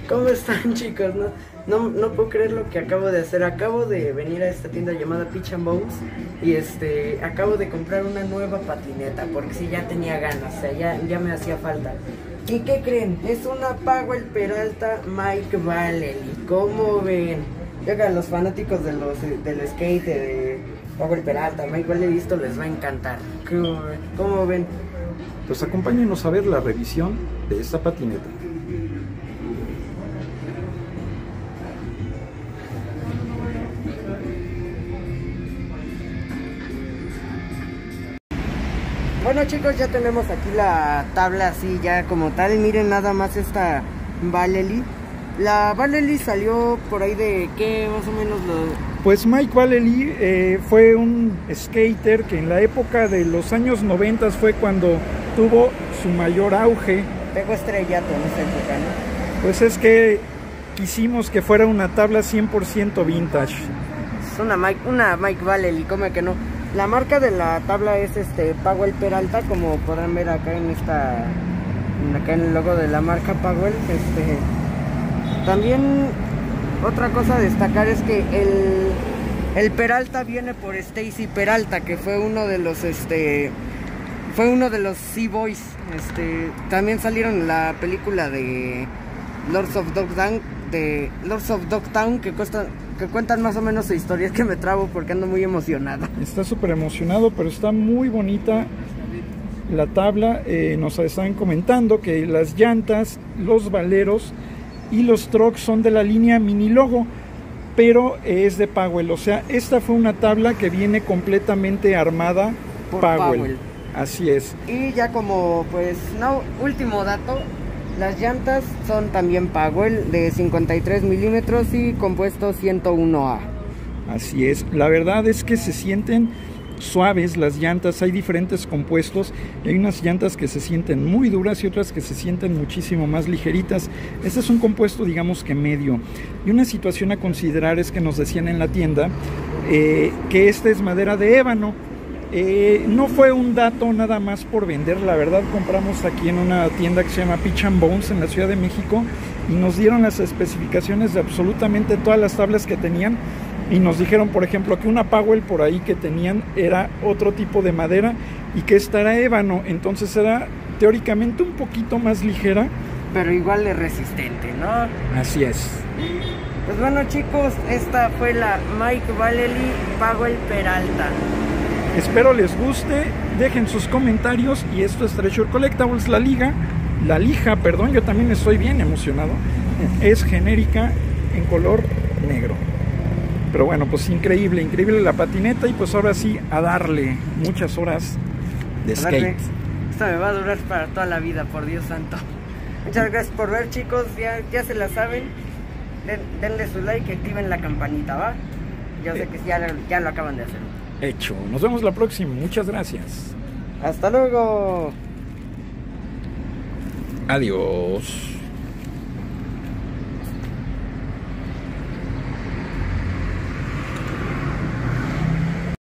¿Cómo están, chicos? No puedo creer lo que acabo de hacer. Acabo de venir a esta tienda llamada Pitch and Bones y acabo de comprar una nueva patineta porque sí, ya tenía ganas, o sea, ya me hacía falta. ¿Y qué creen? Es una Powell Peralta Mike Vallely. ¿Cómo ven? Oigan, los fanáticos del skate de Powell Peralta, Mike Vallely, esto les va a encantar. ¿Cómo ven? Pues acompáñenos a ver la revisión de esta patineta. Bueno, chicos, ya tenemos aquí la tabla así ya como tal. Miren nada más esta Vallely. La Vallely salió por ahí de ¿qué más o menos lo...? Pues Mike Vallely fue un skater que en la época de los años 90 fue cuando tuvo su mayor auge. Pegó estrellato en esa época, ¿no? Pues es que quisimos que fuera una tabla 100% vintage. Es una Mike Vallely, ¿cómo que no? La marca de la tabla es Powell Peralta, como podrán ver acá acá en el logo de la marca Powell. También otra cosa a destacar es que el Peralta viene por Stacy Peralta, que fue uno de los Sea Boys. También salieron en la película de Lords of Dogtown, que cuentan más o menos su historia. Es que me trabo porque ando muy emocionado. Está súper emocionado, pero está muy bonita la tabla. Nos están comentando que las llantas, los valeros y los trucks son de la línea Mini Logo, pero es de Powell. O sea, esta fue una tabla que viene completamente armada por Powell. Así es. Y ya como último dato, las llantas son también Powell de 53 milímetros y compuesto 101A. Así es, la verdad es que se sienten suaves las llantas. Hay diferentes compuestos y hay unas llantas que se sienten muy duras y otras que se sienten muchísimo más ligeritas. Este es un compuesto, digamos que medio. Y una situación a considerar es que nos decían en la tienda que esta es madera de ébano. No fue un dato nada más por vender. La verdad, compramos aquí en una tienda que se llama Pitch and Bones en la Ciudad de México y nos dieron las especificaciones de absolutamente todas las tablas que tenían y nos dijeron, por ejemplo, que una Powell por ahí que tenían era otro tipo de madera y que esta era ébano, entonces era teóricamente un poquito más ligera, pero igual de resistente, ¿no? Así es. Pues bueno, chicos, esta fue la Mike Vallely Powell Peralta. Espero les guste, dejen sus comentarios. Y esto es Treasure Collectables. La lija, perdón, yo también estoy bien emocionado. Es genérica en color negro. Pero bueno, pues increíble la patineta. Y pues ahora sí, a darle muchas horas de skate. Esta me va a durar para toda la vida, por Dios santo. Muchas gracias por ver, chicos, ya se la saben. Denle su like y activen la campanita, ¿va? Yo sé que ya lo acaban de hacer. Hecho, nos vemos la próxima, muchas gracias. Hasta luego. Adiós.